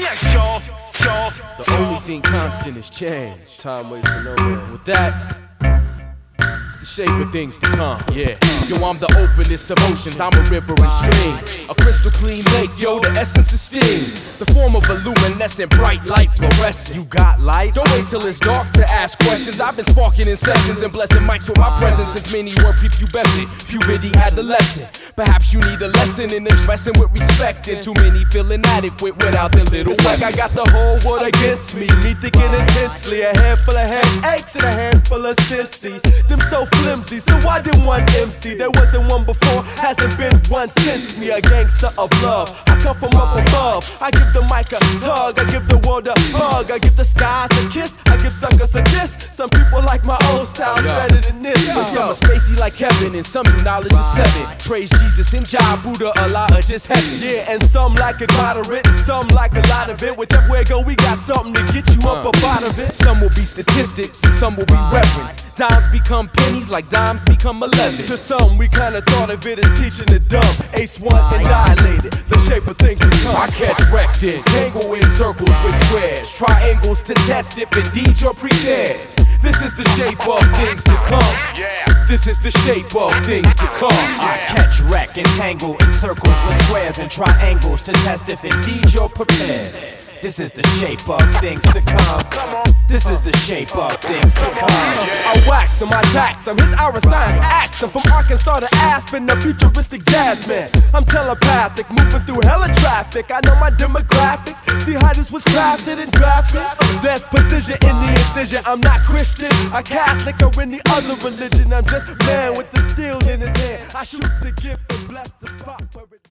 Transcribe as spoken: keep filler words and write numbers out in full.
Yeah, sure, sure. The only thing constant is change. Time waits for no man. With that, it's the shape of things to come, yeah. Yo, I'm the openest of oceans, I'm a river and stream. A crystal clean lake, yo, the essence is steam. The form of a luminescent, bright light fluorescent. You got light? Don't wait till it's dark to ask questions. I've been sparking in sessions and blessing mics with my presence since many were prepubescent, puberty adolescent. Perhaps you need a lesson in addressing with respect, and too many feel inadequate without their little It's like I got the whole world against me, me thinking intensely. A handful of headaches and a handful of Cincy. Them so flimsy, so why didn't one M C? There wasn't one before, hasn't been one since me. A gangster of love, I come from up above. I give the mic a tug, I give the world a hug. I give the skies a kiss, I give suckers a diss. Some people like my old style's better than this, but some are spacey like Kevin, and some do knowledge is seven. Praise Jesus and Jah, Buddha, Allah, or just heaven. Yeah, and some like it moderate, and some like a lot of it. Whichever way it go, we got something to get you up up out of it. Some will be statistics, and some will be reverence. Dimes become pennies like dimes become eleven. To some, we kinda thought of it as teaching the dumb. Ace one and dilated, the shape of things to come. I catch wrecked in, tangle in circles with squares, triangles to test if indeed you're prepared. This is the shape of things to come. This is the shape of things to come. I catch wreck and tangle in circles with squares and triangles to test if indeed you're prepared. This is the shape of things to come. This is the shape of things to come. I wax him, I tax him, his aura science acts him. From Arkansas to Aspen, a futuristic jazz man. I'm telepathic, moving through hella traffic. I know my demographics, see how this was crafted and drafted. There's precision in the incision. I'm not Christian, a Catholic, or any other religion. I'm just a man with the steel in his hand. I shoot the gift and bless the spot where it